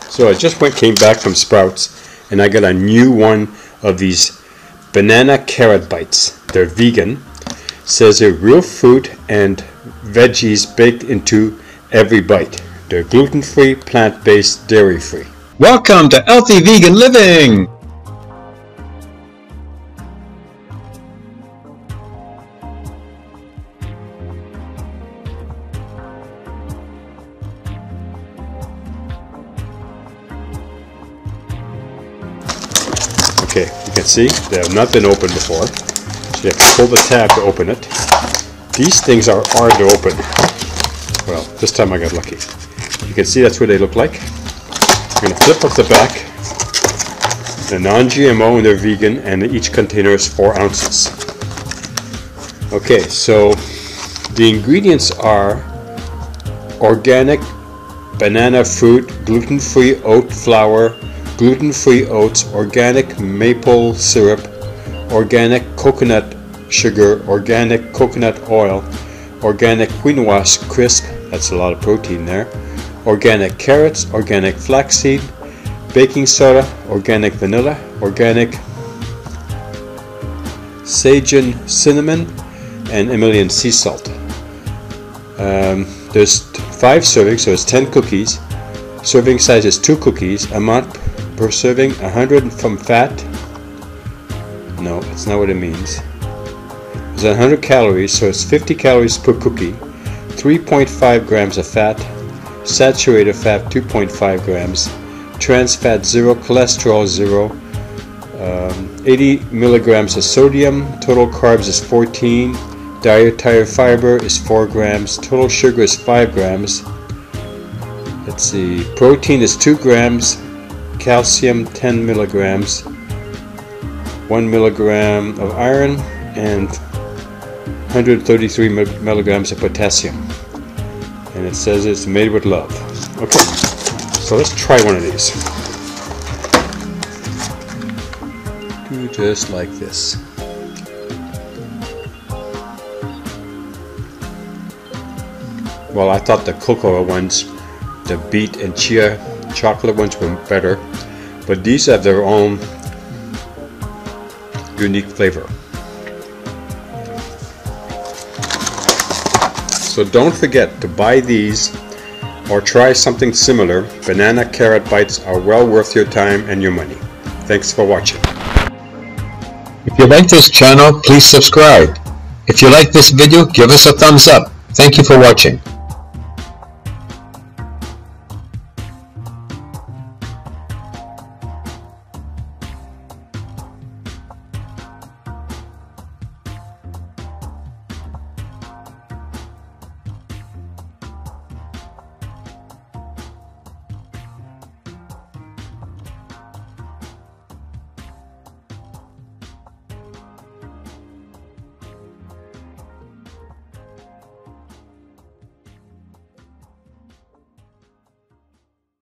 So I just came back from Sprouts and I got a new one of these banana carrot bites. They're vegan. Says they're real fruit and veggies baked into every bite. They're gluten-free, plant-based, dairy-free. Welcome to Healthy Vegan Living! Okay, you can see they have not been opened before. So you have to pull the tab to open it. These things are hard to open. Well, this time I got lucky. You can see that's what they look like. I'm going to flip up the back. They're non-GMO and they're vegan, and each container is 4 ounces. Okay, so the ingredients are organic banana fruit, gluten-free oat flour, gluten-free oats, organic maple syrup, organic coconut sugar, organic coconut oil, organic quinoa crisp, that's a lot of protein there, organic carrots, organic flaxseed, baking soda, organic vanilla, organic Cajun cinnamon, and Himalayan sea salt. There's 5 servings, so it's 10 cookies. Serving size is 2 cookies. Amount per serving, 100 from fat. No, that's not what it means. It's 100 calories, so it's 50 calories per cookie. 3.5 grams of fat. Saturated fat 2.5 grams. Trans fat 0, cholesterol 0. 80 milligrams of sodium. Total carbs is 14. Dietary fiber is 4 grams. Total sugar is 5 grams. Let's see. Protein is 2 grams. Calcium 10 milligrams, 1 milligram of iron, and 133 milligrams of potassium. And it says it's made with love. Okay, so let's try one of these. Do just like this. Well, I thought the cocoa ones, the beet and chia chocolate ones were better, but these have their own unique flavor. So don't forget to buy these or try something similar. Banana carrot bites are well worth your time and your money. Thanks for watching. If you like this channel, please subscribe. If you like this video, give us a thumbs up. Thank you for watching.